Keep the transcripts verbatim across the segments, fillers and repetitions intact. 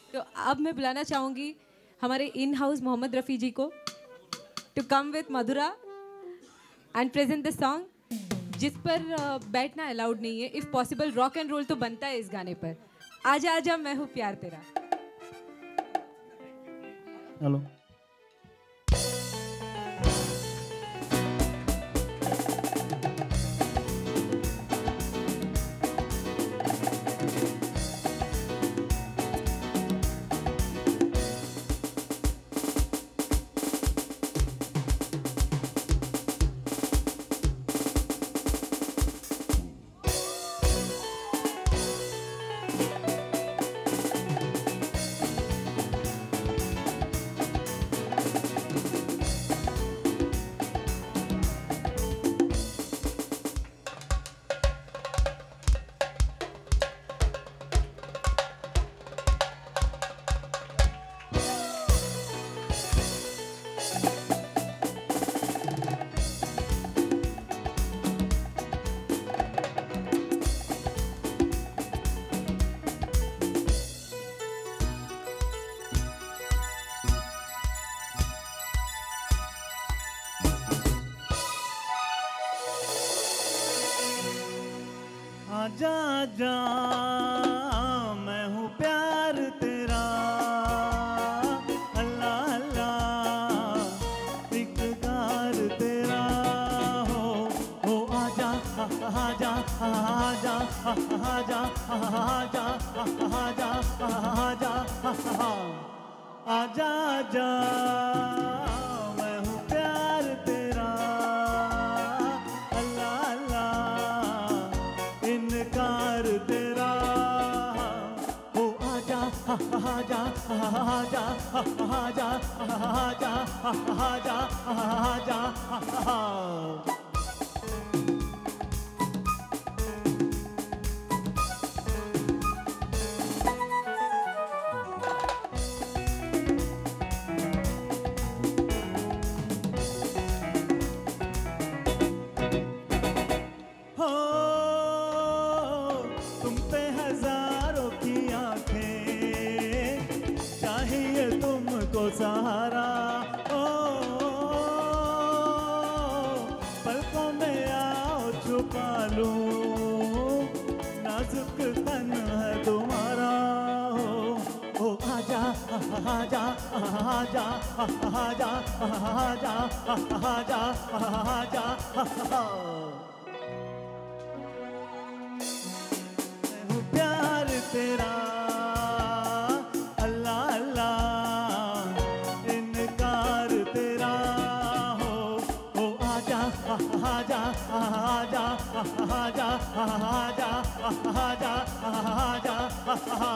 तो अब मैं बुलाना चाहूँगी हमारे इन हाउस मोहम्मद रफ़ी जी को to come with Madhura and present the song, जिस पर बैठना अलाउड नहीं है। If possible rock and roll तो बनता है इस गाने पर। आजा आजा मैं हूँ प्यार तेरा। हेलो आजा आजा मैं हूँ प्यार तेरा, अल्लाह अल्लाह इकरार तेरा हो। हो आजा आजा आजा आजा आजा आजा आजा आजा आजा मैं हूँ प्यार तेरा, अल्लाह अल्लाह इनकार तेरा हो। आजा आजा आजा आजा आजा आजा आजा आजा सहारा ओ, पलकों में आओ छुपा लूं, नाजुक तन है तुम्हारा हो। ओ आजा आजा आजा आजा आजा आजा आजा मैं हूँ प्यार तेरा, अल्लाह अल्लाह आजा आजा आजा आजा आजा आजा आजा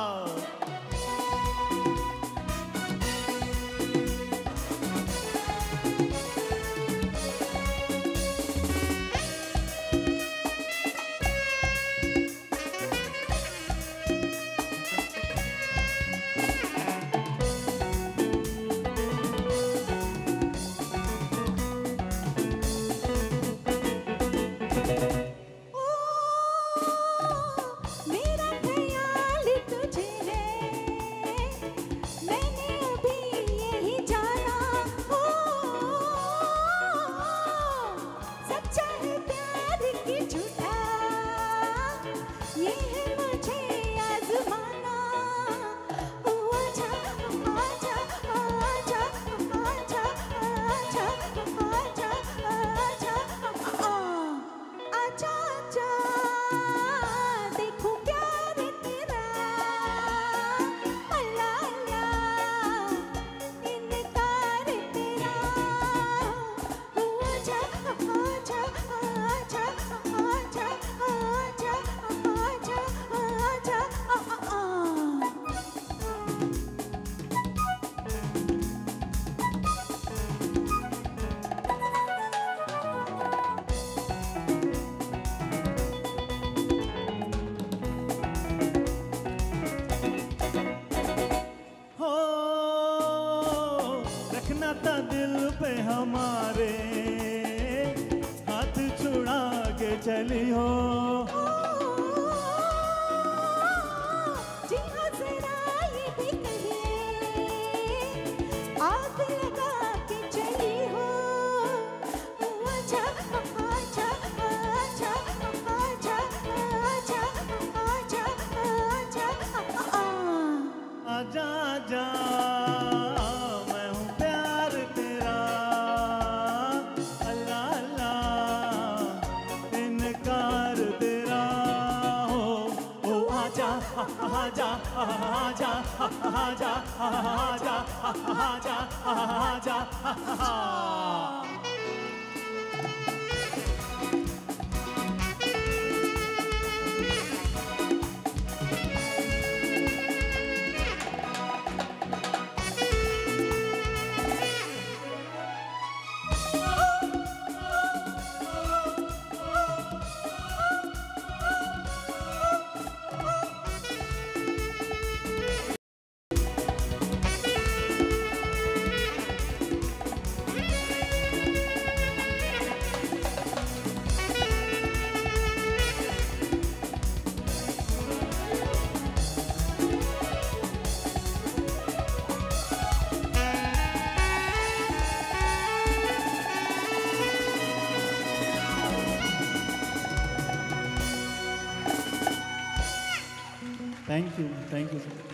दिल पे हमारे हाथ छुड़ा के चली हो। जी हाँ जरा ये भी कही जा मैं हूँ प्यार तेरा अल्लाह अल्लाह इनकार तेरा हो ओ आजा आजा आजा आजा आजा आजा आजा आजा Thank you, thank you, sir.